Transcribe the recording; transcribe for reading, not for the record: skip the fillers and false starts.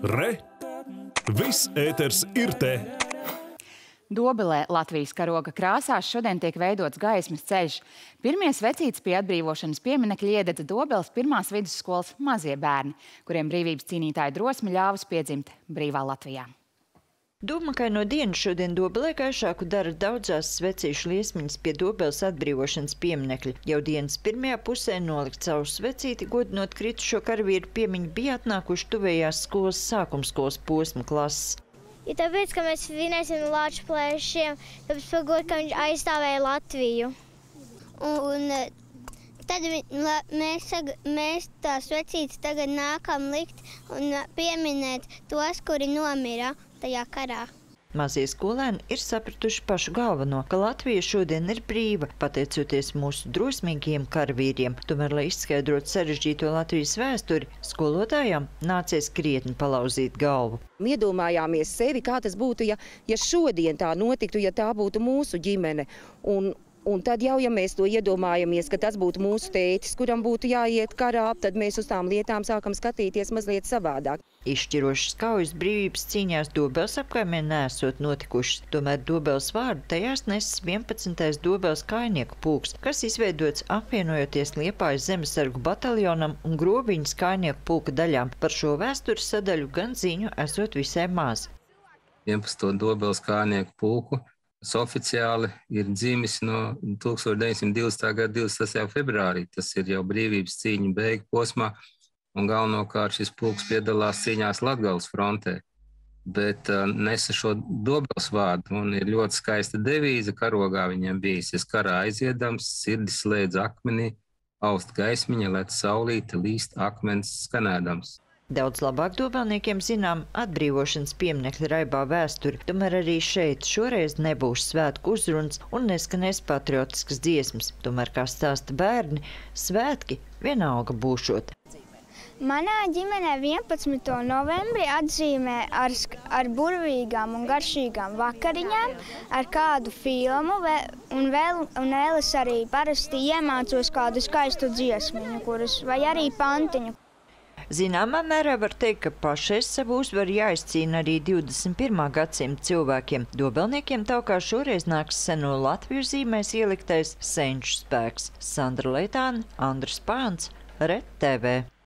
Re! Viss ēters ir te! Dobelē Latvijas karoga krāsās šodien tiek veidots gaismas ceļš. Pirmie svecītes pie atbrīvošanas pieminekļa iededza Dobeles pirmās vidusskolas mazie bērni, kuriem brīvības cīnītāju drosme ļāvusi piedzimt brīvā Latvijā. Dūmakaino dienu šodien Dobelē gaišāku dara daudzās svecīšu liesmiņas pie Dobeles atbrīvošanas pieminekļa. Jau dienas pirmajā pusē nolikt savu svecīti, godinot kritušo karavīru piemiņu, bija atnākuši tuvējās skolas sākumskolas posma klases. Ja tāpēc, ka mēs svinēsim Lāču plēšiem, tāpēc par godu, ka viņš aizstāvēja Latviju. Un tad mēs tās svecītes tagad nākam likt un pieminēt tos, kuri nomira tajā karā. Mazie skolēni ir sapratuši pašu galveno, ka Latvija šodien ir brīva, pateicoties mūsu drosmīgiem karavīriem. Tomēr, lai izskaidrotu sarežģīto Latvijas vēsturi, skolotājām nācies krietni palauzīt galvu. Iedomājāmies sevi, kā tas būtu, ja šodien tā notiktu, ja tā būtu mūsu ģimene. Un tad jau, ja mēs to iedomājamies, ka tas būtu mūsu tētis, kuram būtu jāiet karā, tad mēs uz tām lietām sākam skatīties mazliet savādāk. Izšķirošas kaujas brīvības cīņās Dobeles apkaimē nesot notikušas, tomēr Dobeles vārdu tajās nesis 11. Dobeles kājnieku pulks, kas izveidots apvienojoties Liepājas zemesargu bataljonam un Grobiņas kājnieku pulka daļām. Par šo vēstures sadaļu gan ziņu esot visai maz. 11. Dobeles kājnieku pulku oficiāli ir dzimis no 1920. gada 28. februārī. Tas ir jau brīvības cīņu beigu posmā, un galvenokārt šis pulks piedalās cīņās Latgales frontē. Bet nesa šo Dobeles vārdu, un ir ļoti skaista devīze karogā viņiem bijis. Es karā aiziedams, sirdis slēdz akmenī, aust gaismiņa, lec saulīte, līst akmens skanēdams. Daudz labāk dobelniekiem zinām atbrīvošanas pieminekļa raibā vēsturi, tomēr arī šeit šoreiz nebūs svētku uzrunas un neskanēs patriotiskas dziesmas. Tomēr, kā stāsta bērni, svētki vienalga būšot. Manā ģimenē 11. novembrī atzīmē ar burvīgām un garšīgām vakariņām, ar kādu filmu, un es arī parasti iemācos kādu skaistu dziesmiņu, vai arī pantiņu. Zināmā mērā var teikt, ka pašais savu uzvaru jāizcīna arī 21. gadsimta cilvēkiem. Dobelniekiem taukā šoreiz nāks seno Latviju zīmēs ieliktais senču spēks. Sandra Leitāne, Andris Pāns, Re TV.